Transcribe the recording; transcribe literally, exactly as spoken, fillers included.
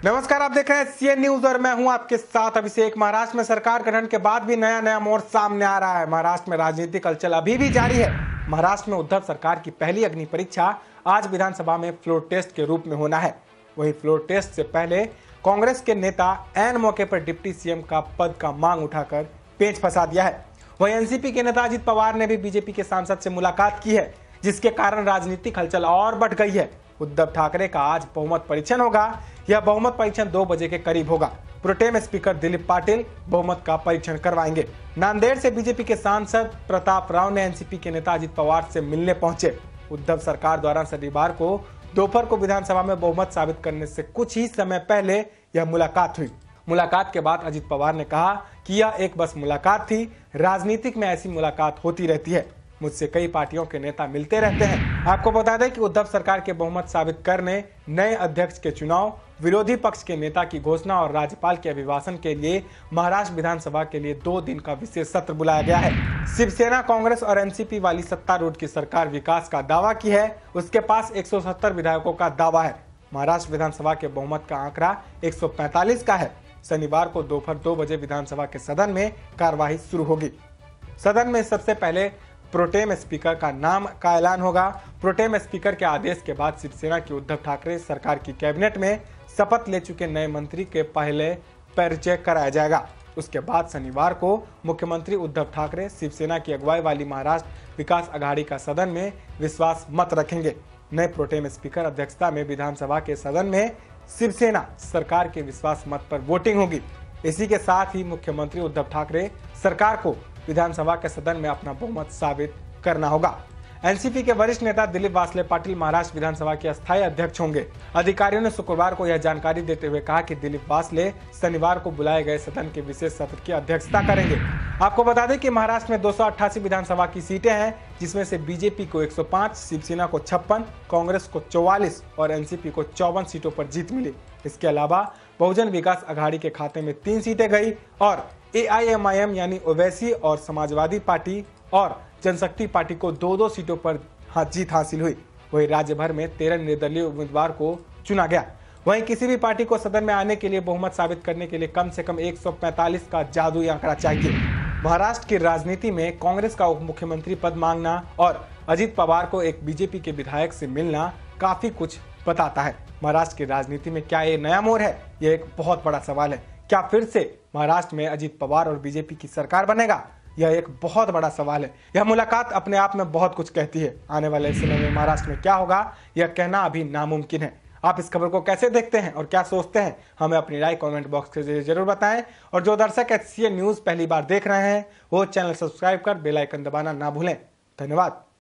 नमस्कार, आप देख रहे हैं सीएन न्यूज और मैं हूं आपके साथ अभिषेक। महाराष्ट्र में सरकार गठन के बाद भी नया नया मोड़ सामने आ रहा है। महाराष्ट्र में राजनीतिक हलचल अभी भी जारी है। महाराष्ट्र में उद्धव सरकार की पहली अग्नि परीक्षा आज विधानसभा में फ्लोर टेस्ट के रूप में होना है। वहीं फ्लोर टेस्ट से पहले कांग्रेस के नेता ऐन मौके पर डिप्टी सीएम का पद का मांग उठाकर पेंच फंसा दिया है। वहीं एनसीपी के नेता अजित पवार ने भी बीजेपी के सांसद से मुलाकात की है, जिसके कारण राजनीतिक हलचल और बढ़ गई है। उद्धव ठाकरे का आज बहुमत परीक्षण होगा। यह बहुमत परीक्षण दो बजे के करीब होगा। प्रोटेम स्पीकर दिलीप पाटिल बहुमत का परीक्षण करवाएंगे। नांदेड़ से बीजेपी के सांसद प्रताप राव ने एनसीपी के नेता अजित पवार से मिलने पहुंचे। उद्धव सरकार द्वारा शनिवार को दोपहर को विधानसभा में बहुमत साबित करने से कुछ ही समय पहले यह मुलाकात हुई। मुलाकात के बाद अजित पवार ने कहा कि यह एक बस मुलाकात थी। राजनीतिक में ऐसी मुलाकात होती रहती है। मुझसे कई पार्टियों के नेता मिलते रहते हैं। आपको बता दें कि उद्धव सरकार के बहुमत साबित करने, नए अध्यक्ष के चुनाव, विरोधी पक्ष के नेता की घोषणा और राज्यपाल के अभिभाषण के लिए महाराष्ट्र विधानसभा के लिए दो दिन का विशेष सत्र बुलाया गया है। शिवसेना, कांग्रेस और एनसीपी वाली सत्तारूढ़ की सरकार विकास का दावा की है। उसके पास एक सौ सत्तर विधायकों का दावा है। महाराष्ट्र विधानसभा के बहुमत का आंकड़ा एक सौ पैंतालीस का है। शनिवार को दोपहर दो बजे विधानसभा के सदन में कार्यवाही शुरू होगी। सदन में सबसे पहले प्रोटेम स्पीकर का नाम का ऐलान होगा। प्रोटेम स्पीकर के आदेश के बाद शिवसेना की उद्धव ठाकरे सरकार की कैबिनेट में शपथ ले चुके नए मंत्री के पहले परिचय कराया जाएगा। उसके बाद शनिवार को मुख्यमंत्री उद्धव ठाकरे शिवसेना की अगुवाई वाली महाराष्ट्र विकास अघाड़ी का सदन में विश्वास मत रखेंगे। नए प्रोटेम स्पीकर अध्यक्षता में विधानसभा के सदन में शिवसेना सरकार के विश्वास मत पर वोटिंग होगी। इसी के साथ ही मुख्यमंत्री उद्धव ठाकरे सरकार को विधानसभा के सदन में अपना बहुमत साबित करना होगा। एनसीपी के वरिष्ठ नेता दिलीप वासले पाटिल महाराष्ट्र विधानसभा के अस्थायी अध्यक्ष होंगे। अधिकारियों ने शुक्रवार को यह जानकारी देते हुए कहा कि दिलीप वासले शनिवार को बुलाए गए सदन के विशेष सत्र की अध्यक्षता करेंगे। आपको बता दें कि महाराष्ट्र में दो सौ अट्ठासी विधानसभा की सीटें हैं, जिसमें से बीजेपी को एक सौ पाँच, शिवसेना को छप्पन, कांग्रेस को चौवालीस और एनसीपी को चौवन सीटों पर जीत मिली। इसके अलावा बहुजन विकास अघाड़ी के खाते में तीन सीटें गई और एआईएमआईएम यानी ओवैसी और समाजवादी पार्टी और जनशक्ति पार्टी को दो दो सीटों पर जीत हासिल हुई। वहीं राज्य भर में तेरह निर्दलीय उम्मीदवार को चुना गया। वहीं किसी भी पार्टी को सदन में आने के लिए बहुमत साबित करने के लिए कम से कम एक सौ पैंतालीस का जादुई आंकड़ा चाहिए। महाराष्ट्र की राजनीति में कांग्रेस का उप मुख्यमंत्री पद मांगना और अजित पवार को एक बीजेपी के विधायक से मिलना काफी कुछ बताता है। महाराष्ट्र की राजनीति में क्या ये नया मोड़ है? यह एक बहुत बड़ा सवाल है। क्या फिर से महाराष्ट्र में अजित पवार और बीजेपी की सरकार बनेगा? यह एक बहुत बड़ा सवाल है। यह मुलाकात अपने आप में बहुत कुछ कहती है। आने वाले समय में महाराष्ट्र में क्या होगा, यह कहना अभी नामुमकिन है। आप इस खबर को कैसे देखते हैं और क्या सोचते हैं, हमें अपनी राय कमेंट बॉक्स के जरिए जरूर बताएं। और जो दर्शक सीएन न्यूज पहली बार देख रहे हैं वो चैनल सब्सक्राइब कर बेल आइकन दबाना ना भूलें। धन्यवाद।